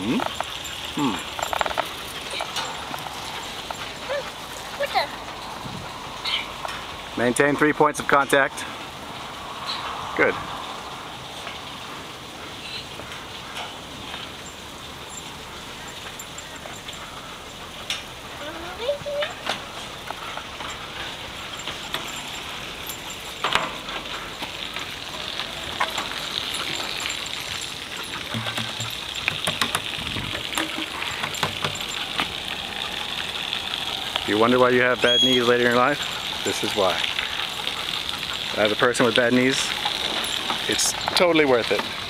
Hmm? Hmm. Maintain 3 points of contact. Good. If you wonder why you have bad knees later in life, this is why. As a person with bad knees, it's totally worth it.